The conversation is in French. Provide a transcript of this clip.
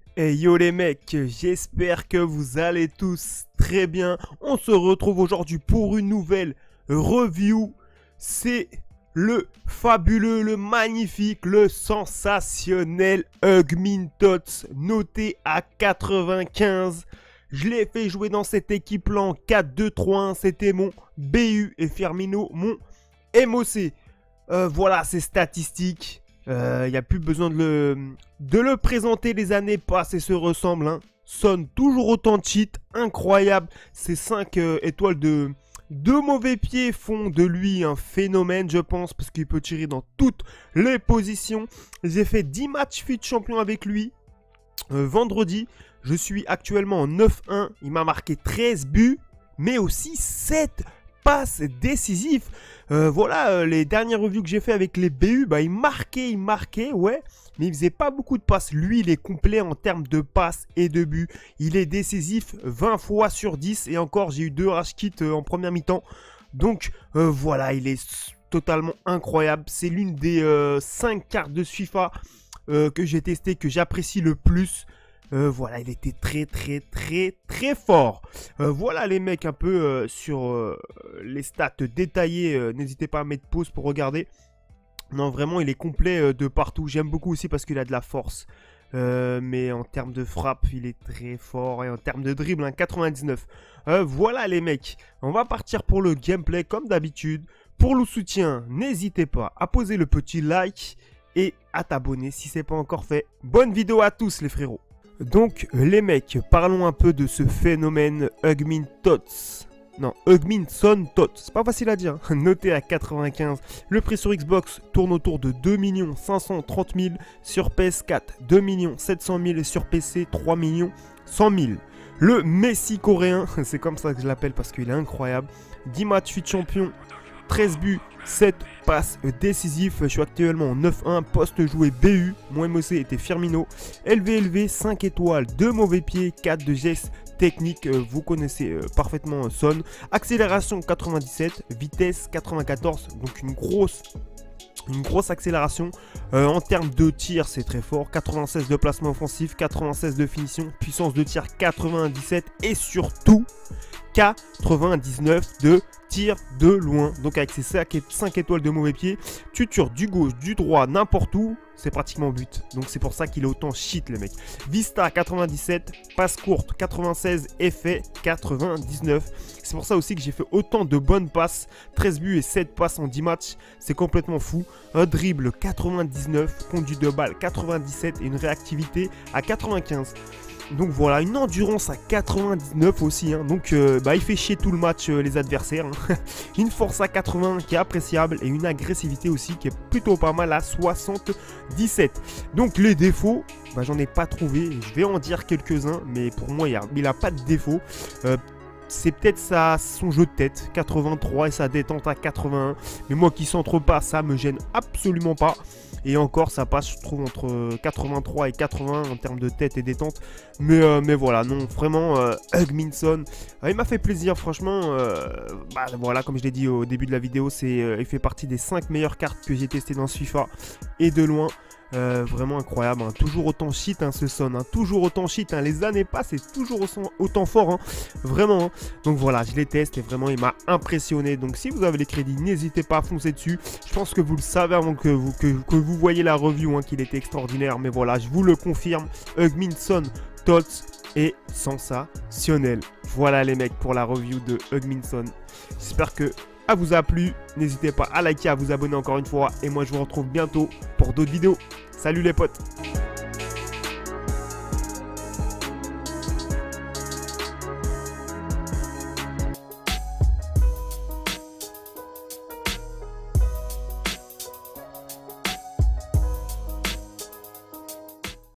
Hey yo les mecs, j'espère que vous allez tous très bien. On se retrouve aujourd'hui pour une nouvelle review. C'est le fabuleux, le magnifique, le sensationnel Tots, noté à 95. Je l'ai fait jouer dans cette équipe-là en 4-2-3-1. C'était mon BU et Firmino, mon MOC. Voilà ses statistiques. Il n'y a plus besoin de le présenter, les années passent et se ressemblent. Hein. Son toujours autant de cheat, incroyable. Ces 5 étoiles de mauvais pieds font de lui un phénomène, je pense, parce qu'il peut tirer dans toutes les positions. J'ai fait 10 matchs FUT champion avec lui. Vendredi, je suis actuellement en 9-1. Il m'a marqué 13 buts, mais aussi 7 passes décisives. Voilà, les dernières reviews que j'ai fait avec les BU, bah, il marquait, ouais, mais il faisait pas beaucoup de passes. Lui, il est complet en termes de passes et de buts. Il est décisif 20 fois sur 10, et encore, j'ai eu 2 rage kits en première mi-temps. Donc, voilà, il est totalement incroyable. C'est l'une des 5 cartes de FIFA que j'ai testé, que j'apprécie le plus. Voilà, il était très fort. Voilà les mecs, un peu sur les stats détaillées. N'hésitez pas à mettre pause pour regarder. Non, vraiment, il est complet de partout. J'aime beaucoup aussi parce qu'il a de la force. Mais en termes de frappe, il est très fort. Et en termes de dribble, hein, 99. Voilà les mecs, on va partir pour le gameplay comme d'habitude. Pour le soutien, n'hésitez pas à poser le petit like et à t'abonner si ce n'est pas encore fait. Bonne vidéo à tous les frérots. Donc les mecs, parlons un peu de ce phénomène Tots. Non, Tots, c'est pas facile à dire, hein. Noté à 95. Le prix sur Xbox tourne autour de 2 530 000, sur PS4 2 700 000 et sur PC 3 100 000. Le Messi coréen, c'est comme ça que je l'appelle parce qu'il est incroyable. 10 matchs FUT champion, 13 buts, 7 passes décisives. Je suis actuellement en 9-1, poste joué BU. Mon MOC était Firmino. LV, 5 étoiles, 2 mauvais pieds, 4 de gestes techniques. Vous connaissez parfaitement Son. Accélération 97, vitesse 94. Donc une grosse accélération. En termes de tir, c'est très fort. 96 de placement offensif, 96 de finition, puissance de tir 97 et surtout 99 de tir de loin. Donc avec ces 5 étoiles de mauvais pied, tu tires du gauche, du droit, n'importe où, c'est pratiquement but. Donc c'est pour ça qu'il est autant shit les mecs. Vista 97, passe courte 96, effet 99. C'est pour ça aussi que j'ai fait autant de bonnes passes. 13 buts et 7 passes en 10 matchs, c'est complètement fou. Un dribble 99, conduite de balle 97 et une réactivité à 95. Donc voilà, une endurance à 99 aussi, hein. Donc il fait chier tout le match les adversaires, hein. Une force à 80 qui est appréciable et une agressivité aussi qui est plutôt pas mal à 77. Donc les défauts, j'en ai pas trouvé, je vais en dire quelques-uns, mais pour moi il a pas de défaut. C'est peut-être son jeu de tête, 83 et sa détente à 81. Mais moi qui centre pas, ça me gêne absolument pas. Et encore, ça passe, je trouve, entre 83 et 80 en termes de tête et détente. Mais voilà, non, vraiment, Son, il m'a fait plaisir, franchement. Voilà, comme je l'ai dit au début de la vidéo, il fait partie des 5 meilleures cartes que j'ai testées dans ce FIFA. Et de loin. Vraiment incroyable, hein. Toujours autant shit, hein, ce Son, hein. Toujours autant shit, hein. Les années passent et toujours autant fort, hein. Vraiment, hein. Donc voilà, je les teste et vraiment il m'a impressionné. Donc si vous avez les crédits, n'hésitez pas à foncer dessus. Je pense que vous le savez avant que vous voyez la review, hein, qu'il était extraordinaire. Mais voilà, je vous le confirme, Son Tots est sensationnel. Voilà les mecs pour la review de Son. J'espère que ça vous a plu. N'hésitez pas à liker, à vous abonner encore une fois. Et moi je vous retrouve bientôt pour d'autres vidéos. Salut les potes.